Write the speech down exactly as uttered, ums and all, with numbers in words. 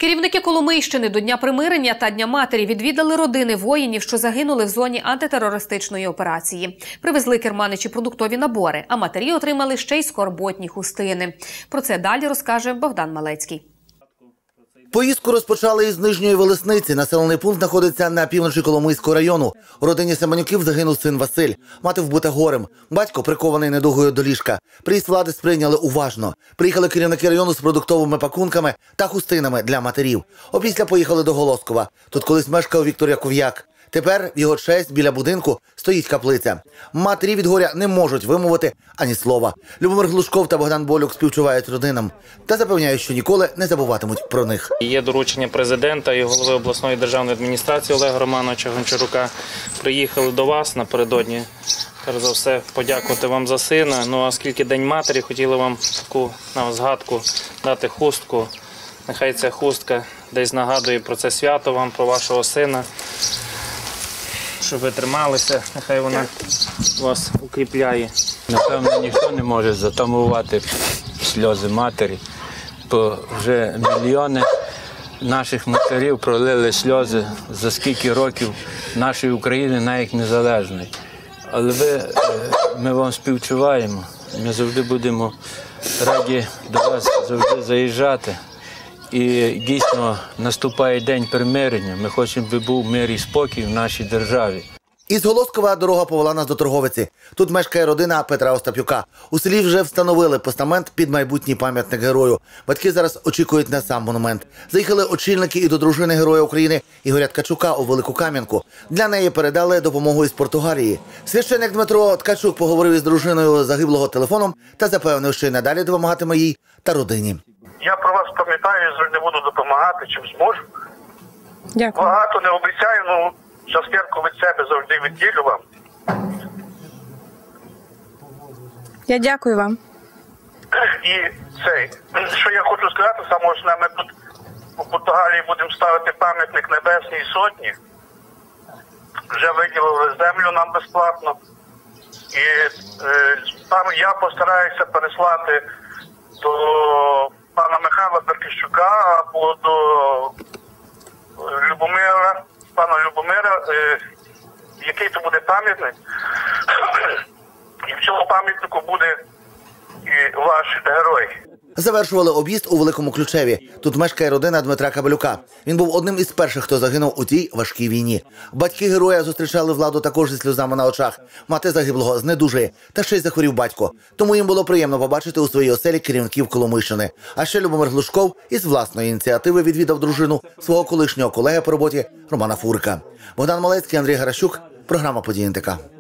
Керівники Коломийщини до Дня примирення та Дня матері відвідали родини воїнів, що загинули в зоні антитерористичної операції. Привезли керманичі продуктові набори, а матері отримали ще й скорботні хустини. Про це далі розкаже Богдан Малецький. Поїздку розпочали із Нижньої Велесниці. Населений пункт знаходиться на півночі Коломийського району. У родині Семенюків загинув син Василь. Мати вбита горем. Батько прикований недугою до ліжка. Приїзд влади сприйняли уважно. Приїхали керівники району з продуктовими пакунками та хустинами для матерів. Опісля поїхали до Голоскова. Тут колись мешкав Віктор Яков'як. Тепер в його честь біля будинку стоїть каплиця. Матері від горя не можуть вимовити ані слова. Любомир Глушков та Богдан Болюк співчувають родинам та запевняють, що ніколи не забуватимуть про них. Є доручення президента і голови обласної державної адміністрації Олега Романовича Гончарука. Приїхали до вас напередодні, перш за все, подякувати вам за сина. Ну, а оскільки День матері, хотіли вам таку на згадку дати хустку. Нехай ця хустка десь нагадує про це свято вам, про вашого сина. Щоб ви трималися, нехай вона вас укріпляє. Напевно, ніхто не може затамувати сльози матері, бо вже мільйони наших матерів пролили сльози за скільки років нашої України, навіть незалежної. Але ви, ми вам співчуваємо, ми завжди будемо раді до вас завжди заїжджати. І дійсно наступає день примирення. Ми хочемо, щоб був мир і спокій в нашій державі. Із Голоскова дорога повела нас до Торговиці. Тут мешкає родина Петра Остапюка. У селі вже встановили постамент під майбутній пам'ятник герою. Батьки зараз очікують на сам монумент. Заїхали очільники і до дружини Героя України Ігоря Ткачука у Велику Кам'янку. Для неї передали допомогу із Португалії. Священик Дмитро Ткачук поговорив із дружиною загиблого телефоном та запевнив, що й надалі допомагатиме їй та родині. Я про вас пам'ятаю, завжди буду допомагати, чим зможу. Дякую. Багато не обіцяю, ну частинку від себе завжди відділю вам. Я дякую вам. І цей, що я хочу сказати, саме основне, ми тут у Португалії будемо ставити пам'ятник Небесній Сотні. Вже виділили землю нам безплатно. І е, там я постараюся переслати до пана Михайла Беркищука або до Любомира, пана Любомира, е, який то буде пам'ятник. І в цьому пам'ятнику буде і ваш герой. Завершували об'їзд у Великому Ключеві. Тут мешкає родина Дмитра Кабелюка. Він був одним із перших, хто загинув у тій важкій війні. Батьки героя зустрічали владу також зі сльозами на очах. Мати загиблого знедужує, та ще й захворів батько. Тому їм було приємно побачити у своїй оселі керівників Коломийщини. А ще Любомир Глушков із власної ініціативи відвідав дружину свого колишнього колеги по роботі Романа Фурика. Богдан Малецький, Андрій Гаращук. Програма «Події ен те ка».